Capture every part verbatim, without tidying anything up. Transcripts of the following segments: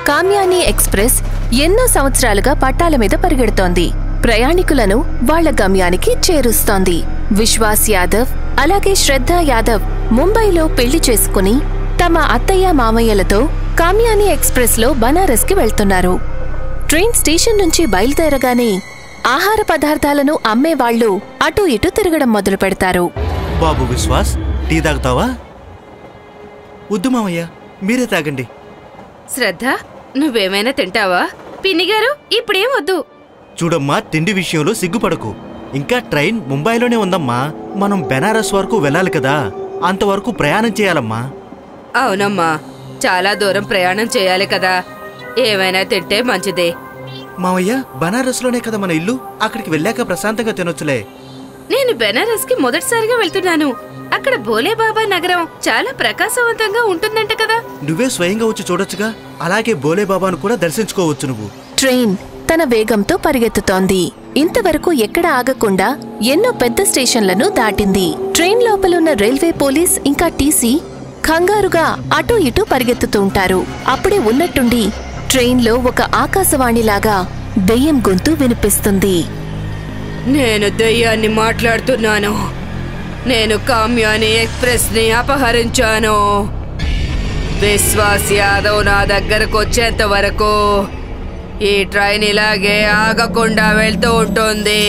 కామ్యాని express ఎన్నో సంవత్సరాలుగా పట్టాల మీద పరిగెడుతోంది. ప్రయాణికులను వాళ్ల గమ్యానికి చేరుస్తోంది. విశ్వాస్ యాదవ్ అలాగే శ్రద్ధ యాదవ్ ముంబైలో పెళ్లి చేసుకుని తమ అత్తయ్య మామయ్యలతో కామ్యాని ఎక్స్ప్రెస్ లో బనారస్ కి వెళ్తున్నారు. ట్రైన్ స్టేషన్ నుంచి బయలుదేరగానే ఆహార పదార్థాలను అమ్మేవాళ్లు అటూ ఇటూ తిరగడం మొదలు పెడతారు. బాబు విశ్వాస్, టీ తాగుతావా? వద్దు మామయ్య, మీరే తాగండి. శ్రద్ధ, నువ్వేమైనా తింటావా? పిన్నిగారు ఇప్పుడేం వద్దు. చూడమ్మా, తిండి విషయంలో సిగ్గుపడకు. ఇంకా ట్రైన్ ముంబైలోనే ఉందమ్మా. మనం బెనారస్ వరకు వెళ్ళాలి కదా, అంతవరకు ప్రయాణం చేయాలమ్మా. అవునమ్మా, చాలా దూరం ప్రయాణం చేయాలి కదా, ఏమైనా తింటే మంచిదే. మావయ్య, బనారస్ లోనే కదా మన ఇల్లు, అక్కడికి వెళ్ళాక ప్రశాంతంగా తినొచ్చులే. నేను బెనారస్ కి మొదటిసారిగా వెళ్తున్నాను. అక్కడ బోలేబాబా నగరం చాలా ప్రకాశవంతంగా ఉంటుందంట కదా. నువ్వే స్వయంగా వచ్చి చూడొచ్చుగా, అలాగే బోలేబాబాను కూడా దర్శించుకోవచ్చు నువ్వు. ట్రైన్ తన వేగంతో పరిగెత్తుతోంది. ఇంతవరకు ఎక్కడ ఆగకుండా ఎన్నో పెద్ద స్టేషన్లను దాటింది. ట్రైన్ లోపలున్న రైల్వే పోలీస్ ఇంకా టీసీ కంగారుగా అటూ ఇటూ పరిగెత్తుతూ ఉంటారు. అప్పుడే ఉన్నట్టుండి ట్రైన్లో ఒక ఆకాశవాణిలాగా దెయ్యం గొంతు వినిపిస్తుంది. నేను దెయ్యాన్ని మాట్లాడుతున్నాను. నేను కామ్యాని ఎక్స్ప్రెస్ ని అపహరించాను. విశ్వాస్ యాదవ్ నా దగ్గరకు వచ్చేంత వరకు ఈ ట్రైన్ ఇలాగే ఆగకుండా వెళ్తూ ఉంటుంది.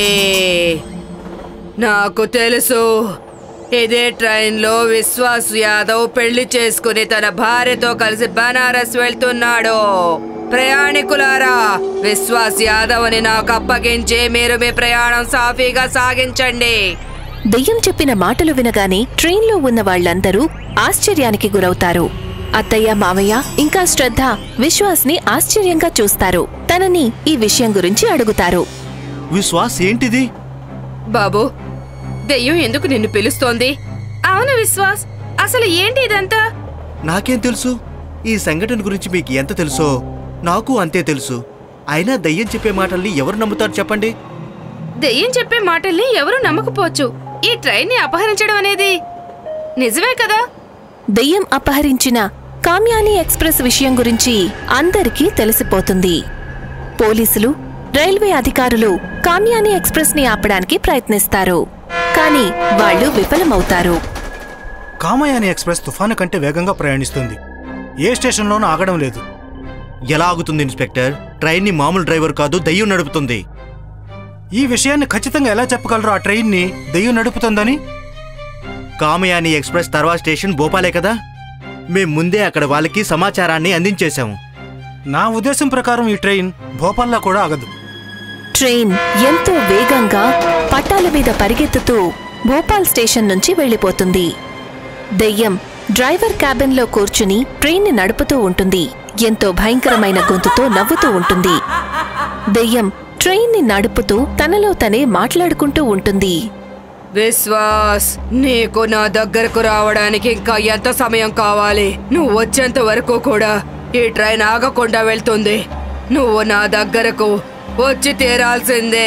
నాకు తెలుసు, ఇదే ట్రైన్లో విశ్వాస్ యాదవ్ పెళ్లి చేసుకుని తన భార్యతో కలిసి బనారస్ వెళ్తున్నాడు. ప్రయాణికులారా, విశ్వాస్ యాదవ్ అని నాకు అప్పగించి మీరు మీ ప్రయాణం సాఫీగా సాగించండి. దెయ్యం చెప్పిన మాటలు వినగానే ట్రైన్లో ఉన్న వాళ్లందరూ ఆశ్చర్యానికి గురవుతారు. అత్తయ్య, మావయ్య ఇంకా శ్రద్ధ విశ్వాస్ ని ఆశ్చర్యంగా చూస్తారు. తనని ఈ విషయం గురించి అడుగుతారు. విశ్వాస్, ఏంటిది? బాబు, దెయ్యం ఎందుకు నిన్ను పిలుస్తోంది? అవును విశ్వాస్, అసలు ఏంటి ఇదంతా? నాకేం తెలుసు? ఈ సంఘటన గురించి మీకు ఎంత తెలుసో నాకు అంతే తెలుసు. అయినా దయ్యం చెప్పే మాటల్ని ఎవరు నమ్ముతారు చెప్పండి? దెయ్యం చెప్పే మాటల్ని ఎవరు నమ్మకపోవచ్చు. ఈ ట్రైన్ ని అపహరించడం అనేది నిజమే కదా? దెయ్యం అపహరించిన కామ్యాని ఎక్స్ప్రెస్ విషయం గురించి అందరికీ తెలిసిపోతుంది. పోలీసులు, రైల్వే అధికారులు కామ్యాని ఎక్స్ప్రెస్ ని ఆపడానికి ప్రయత్నిస్తారు. కానీ వాళ్లు విఫలమవుతారు. కామ్యాని ఎక్స్ప్రెస్ తుఫాను కంటే వేగంగా ప్రయాణిస్తుంది. ఏ స్టేషన్లోనూ ఆగడం లేదు. ఎలా ఆగుతుంది ఇన్స్పెక్టర్? ట్రైన్ ని మామూలు డ్రైవర్ కాదు, దయ్యం నడుపుతుంది. ఈ విషయాన్ని ఖచ్చితంగా ఎలా చెప్పగలరు? ఆ ట్రైన్ ని దయ్యం నడుపుతుందని? కామ్యాని ఎక్స్ప్రెస్ తర్వాత స్టేషన్ భోపాలే కదా. మేం ముందే అక్కడ వాళ్ళకి సమాచారాన్ని అందించేశాము. నా ఉద్దేశం ప్రకారం ఈ ట్రైన్ భోపాల్లో కూడా ఆగదు. ట్రైన్ ఎంతో వేగంగా పట్టాల మీద పరిగెత్తుతూ భోపాల్ స్టేషన్ నుంచి వెళ్లిపోతుంది. దెయ్యం డ్రైవర్ క్యాబిన్ లో కూర్చుని ట్రైన్ ని నడుపుతూ ఉంటుంది. ఎంతో భయంకరమైన గొంతుతో నవ్వుతూ ఉంటుంది. దెయ్యం ట్రైన్ ని నడుపుతూ తనలో తనే మాట్లాడుకుంటూ ఉంటుంది. విశ్వాస్, నీకు నా దగ్గరకు రావడానికి ఇంకా ఎంత సమయం కావాలి? నువ్వు వచ్చేంత వరకు కూడా ఈ ట్రైన్ ఆగకుండా వెళ్తుంది. నువ్వు నా దగ్గరకు వచ్చి తీరాల్సిందే.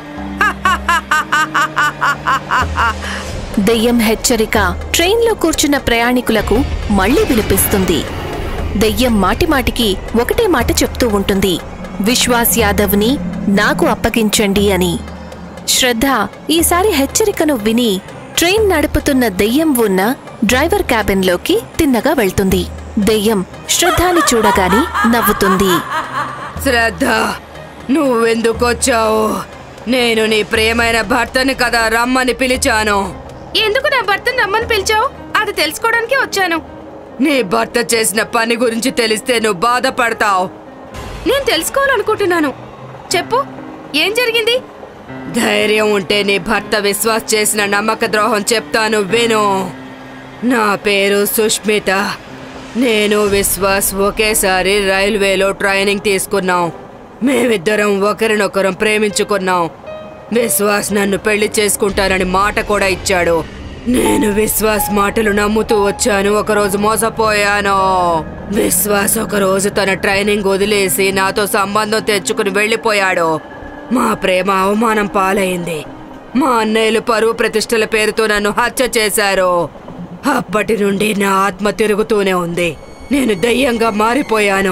దెయ్యం హెచ్చరిక ట్రైన్లో కూర్చున్న ప్రయాణికులకు మళ్లీ వినిపిస్తుంది. దెయ్యం మాటిమాటికి ఒకటే మాట చెప్తూ ఉంటుంది, విశ్వాస్ యాదవ్ ని నాకు అప్పగించండి అని. శ్రద్ధ ఈసారి హెచ్చరికను విని ట్రైన్ నడుపుతున్న దెయ్యం ఉన్న డ్రైవర్ క్యాబిన్లోకి తిన్నగా వెళ్తుంది. దెయ్యం శ్రద్ధని చూడగాని నవ్వుతుంది. శ్రద్ధ, నువ్వెందుకొచ్చావు? నేను నీ ప్రియమైన భర్తని కదా రమ్మని పిలిచాను. ఎందుకు నా భర్తని రమ్మని పిలిచావు? అది తెలుసుకోవడానికి వచ్చాను. నీ భర్త చేసిన పని గురించి తెలిస్తే నువ్వు బాధపడతావు. నేను తెలుసుకోవాలనుకుంటున్నాను. చెప్పు, ఏం జరిగింది? ధైర్యం ఉంటే నీ భర్త విశ్వాస్ చేసిన నమ్మక ద్రోహం చెప్తాను, విను. నా పేరు సుష్మిత. నేను విశ్వాస్ ఒకేసారి రైల్వేలో ట్రైనింగ్ తీసుకున్నాం. మేమిద్దరం ఒకరినొకరం ప్రేమించుకున్నాం. విశ్వాస్ నన్ను పెళ్లి చేసుకుంటానని మాట కూడా ఇచ్చాడు. నేను విశ్వాస్ మాటలు నమ్ముతూ వచ్చాను. ఒకరోజు మోసపోయాను. విశ్వాస్ ఒకరోజు తన ట్రైనింగ్ వదిలేసి నాతో సంబంధం తెచ్చుకుని వెళ్లిపోయాడు. మా ప్రేమ అవమానం పాలైంది. మా అన్నయ్యలు పరువు ప్రతిష్టల పేరుతో నన్ను హత్య చేశారు. అప్పటి నుండి నా ఆత్మ తిరుగుతూనే ఉంది. నేను దయ్యంగా మారిపోయాను.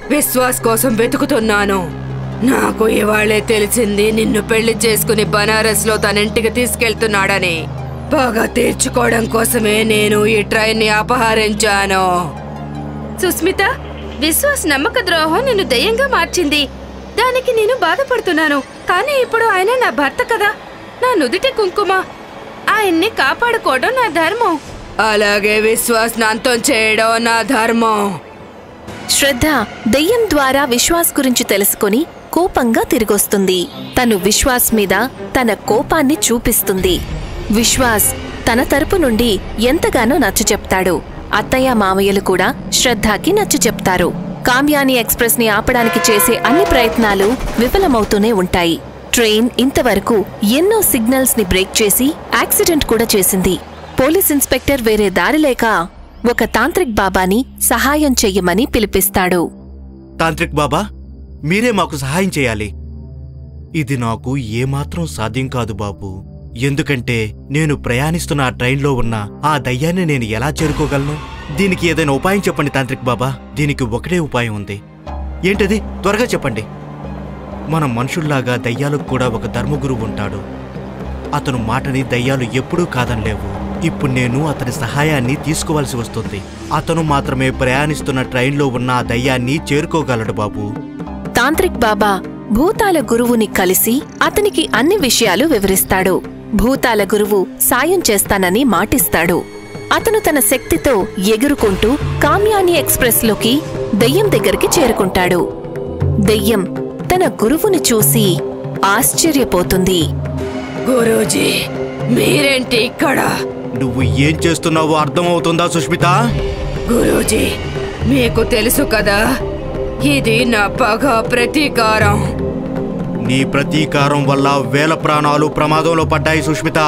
విశ్వాస్ కోసం వెతుకుతున్నాను. నాకు ఇవాళే తెలిసింది నిన్ను పెళ్లి చేసుకుని బనారస్ లో తన ఇంటికి తీసుకెళ్తున్నాడని. బాగా తీర్చుకోవడం కోసమే నేను ఈ ట్రైన్ ని అపహరించాను. సుస్మిత, విశ్వాస్ నమ్మక ద్రోహం నిన్ను దయ్యంగా మార్చింది. దానికి నేను బాధపడుతున్నాను. కానీ ఇప్పుడు ఆయన నా భర్త కదా, నా నుదిటి కుంకుమ. ఆయన్ని కాపాడుకోవడం నా ధర్మం. అలాగే విశ్వాస్ అంతం చేయడం నా ధర్మం. శ్రద్ధ దెయ్యం ద్వారా విశ్వాస్ గురించి తెలుసుకుని కోపంగా తిరిగొస్తుంది. తను విశ్వాస్ మీద తన కోపాన్ని చూపిస్తుంది. విశ్వాస్ తన తరపు నుండి ఎంతగానో నచ్చచెప్తాడు. అత్తయ్య మామయ్యలు కూడా శ్రద్ధకి నచ్చచెప్తారు. కామ్యాని ఎక్స్ప్రెస్ ని ఆపడానికి చేసే అన్ని ప్రయత్నాలు విఫలమవుతూనే ఉంటాయి. ట్రైన్ ఇంతవరకు ఎన్నో సిగ్నల్స్ ని బ్రేక్ చేసి యాక్సిడెంట్ కూడా చేసింది. పోలీస్ ఇన్స్పెక్టర్ వేరే దారి లేక ఒక తాంత్రిక్ బాబాని సహాయం చెయ్యమని పిలిపిస్తాడు. తాంత్రిక్ బాబా, మీరే మాకు సహాయం చేయాలి. ఇది నాకు ఏమాత్రం సాధ్యం కాదు బాబు. ఎందుకంటే నేను ప్రయాణిస్తున్న ఆ ట్రైన్లో ఉన్న ఆ దయ్యాన్ని నేను ఎలా చేరుకోగలను? దీనికి ఏదైనా ఉపాయం చెప్పండి తాంత్రిక్ బాబా. దీనికి ఒకటే ఉపాయం ఉంది. ఏంటది? త్వరగా చెప్పండి. మన మనుషుల్లాగా దయ్యాలకు కూడా ఒక ధర్మగురువు ఉంటాడు. అతను మాటని దయ్యాలు ఎప్పుడూ కాదనలేవు. ఇప్పుడు నేను అతని సహాయాన్ని తీసుకోవాల్సి వస్తుంది. అతను మాత్రమే ప్రయాణిస్తున్న ట్రైన్లో ఉన్న ఆ దయ్యాన్ని చేరుకోగలడు బాబు. తాంత్రిక్ బాబా భూతాల గురువుని కలిసి అతనికి అన్ని విషయాలు వివరిస్తాడు. భూతాల గురువు సాయం చేస్తానని మాటిస్తాడు. అతను తన శక్తితో ఎగురుకుంటూ కామ్యాని ఎక్స్ప్రెస్ లోకి దెయ్యం దగ్గరికి చేరుకుంటాడు. దెయ్యం తన గురువుని చూసి ఆశ్చర్యపోతుంది. గురూజీ, మీరేంటి ఇక్కడ? నువ్వు ఏం చేస్తున్నావో అర్థమవుతుందా సుష్మిత? గురూజీ, మీకు తెలుసు కదా, ఇది నా పగ ప్రతీకారం. నీ ప్రతీకారం వల్ల వేల ప్రాణాలు ప్రమాదంలో పడ్డాయి సుష్మిత.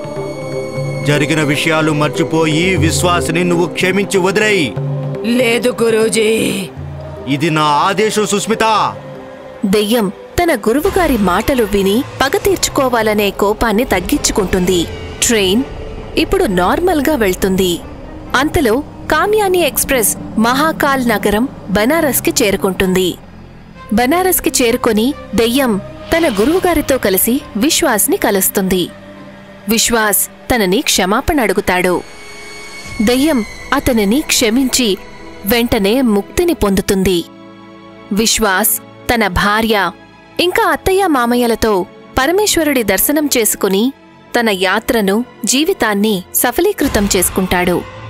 జరిగిన విషయాలు మర్చిపోయి విశ్వాసిని నువ్వు క్షమించి వదిలేయి. లేదు గురూజీ, ఇది నా ఆదేశం సుష్మిత. దెయ్యం తన గురువుగారి మాటలు విని పగ తీర్చుకోవాలనే కోపాన్ని తగ్గించుకుంటుంది. ట్రైన్ ఇప్పుడు నార్మల్గా వెళ్తుంది. అంతలో కామ్యాని ఎక్స్ప్రెస్ మహాకాల్ నగరం బనారస్కి చేరుకుంటుంది. బనారస్కి చేరుకొని దెయ్యం తన గురువుగారితో కలిసి విశ్వాస్ని కలుస్తుంది. విశ్వాస్ తనని క్షమాపణ అడుగుతాడు. దెయ్యం అతనిని క్షమించి వెంటనే ముక్తిని పొందుతుంది. విశ్వాస్ తన భార్య ఇంకా అత్తయ్య మామయ్యలతో పరమేశ్వరుడి దర్శనం చేసుకుని తన యాత్రను, జీవితాన్ని సఫలీకృతం చేసుకుంటాడు.